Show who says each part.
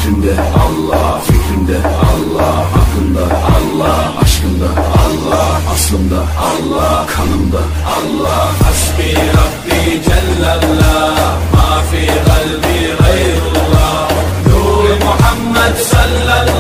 Speaker 1: Kalbimde Allah, fikrimde Allah, aklımda Allah, aşkımda Allah, aslımda Allah, kanımda Allah. Hasbi Rabbi Cellallah, ma fi kalbi gayrullah, Nur Muhammed sallallahu